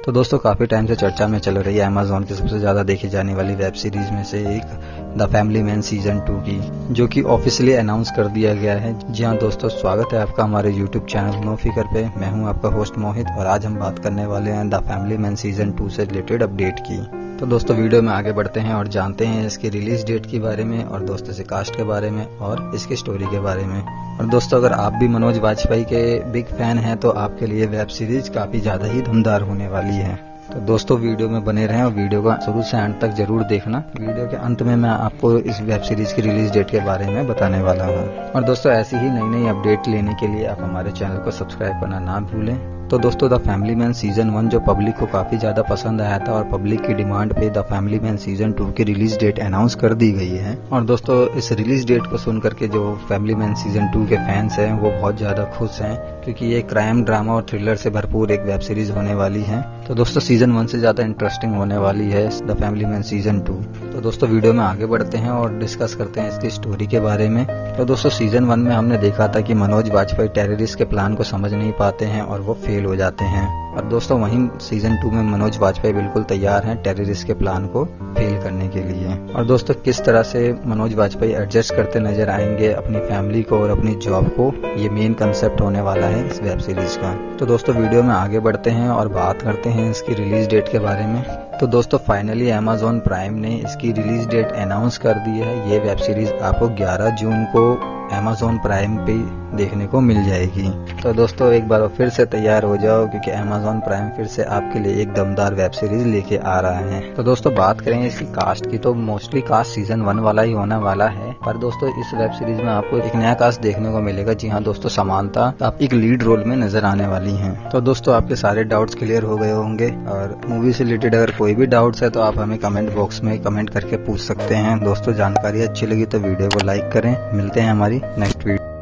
तो दोस्तों काफ़ी टाइम से चर्चा में चल रही है अमेज़ॉन की सबसे ज़्यादा देखी जाने वाली वेब सीरीज में से एक द फैमिली मैन सीजन 2 की, जो कि ऑफिशियली अनाउंस कर दिया गया है। जी हाँ दोस्तों, स्वागत है आपका हमारे यूट्यूब चैनल नो फिकर पे। मैं हूँ आपका होस्ट मोहित और आज हम बात करने वाले हैं द फैमिली मैन सीजन 2 से रिलेटेड अपडेट की। तो दोस्तों वीडियो में आगे बढ़ते हैं और जानते हैं इसकी रिलीज डेट के बारे में और दोस्तों से कास्ट के बारे में और इसकी स्टोरी के बारे में। और दोस्तों अगर आप भी मनोज वाजपेयी के बिग फैन हैं तो आपके लिए वेब सीरीज काफी ज्यादा ही दमदार होने वाली है। तो दोस्तों वीडियो में बने रहें और वीडियो को शुरू से अंत तक जरूर देखना। वीडियो के अंत में मैं आपको इस वेब सीरीज की रिलीज डेट के बारे में बताने वाला हूँ। और दोस्तों ऐसी ही नई नई अपडेट लेने के लिए आप हमारे चैनल को सब्सक्राइब करना ना भूलें। तो दोस्तों द फैमिली मैन सीजन 1 जो पब्लिक को काफी ज्यादा पसंद आया था और पब्लिक की डिमांड पे द फैमिली मैन सीजन 2 की रिलीज डेट अनाउंस कर दी गई है। और दोस्तों इस रिलीज डेट को सुनकर के जो फैमिली मैन सीजन 2 के फैंस हैं वो बहुत ज्यादा खुश हैं, क्योंकि ये क्राइम ड्रामा और थ्रिलर से भरपूर एक वेब सीरीज होने वाली है। तो दोस्तों सीजन 1 से ज्यादा इंटरेस्टिंग होने वाली है द फैमिली मैन सीजन 2। तो दोस्तों वीडियो में आगे बढ़ते हैं और डिस्कस करते हैं इसकी स्टोरी के बारे में। तो दोस्तों सीजन 1 में हमने देखा था कि मनोज वाजपेयी टेररिस्ट के प्लान को समझ नहीं पाते हैं और वो फेल हो जाते हैं। और दोस्तों वहीं सीजन 2 में मनोज वाजपेयी बिल्कुल तैयार हैं टेररिस्ट के प्लान को फेल करने के लिए। और दोस्तों किस तरह से मनोज वाजपेयी एडजस्ट करते नजर आएंगे अपनी फैमिली को और अपनी जॉब को, ये मेन कंसेप्ट होने वाला है इस वेब सीरीज का। तो दोस्तों वीडियो में आगे बढ़ते हैं और बात करते हैं इसकी रिलीज डेट के बारे में। तो दोस्तों फाइनली अमेज़न प्राइम ने इसकी रिलीज डेट अनाउंस कर दी है। ये वेब सीरीज आपको 11 जून को अमेज़न प्राइम पे देखने को मिल जाएगी। तो दोस्तों एक बार फिर से तैयार हो जाओ, क्योंकि अमेज़न प्राइम फिर से आपके लिए एक दमदार वेब सीरीज लेके आ रहा है। तो दोस्तों बात करें इसकी कास्ट की, तो मोस्टली कास्ट सीजन 1 वाला ही होने वाला है, पर दोस्तों इस वेब सीरीज में आपको एक नया कास्ट देखने को मिलेगा। जी हाँ दोस्तों, समांता आप एक लीड रोल में नजर आने वाली हैं। तो दोस्तों आपके सारे डाउट्स क्लियर हो गए होंगे और मूवी से रिलेटेड अगर कोई भी डाउट्स है तो आप हमें कमेंट बॉक्स में कमेंट करके पूछ सकते हैं। दोस्तों जानकारी अच्छी लगी तो वीडियो को लाइक करें। मिलते हैं हमारी नेक्स्ट वीडियो।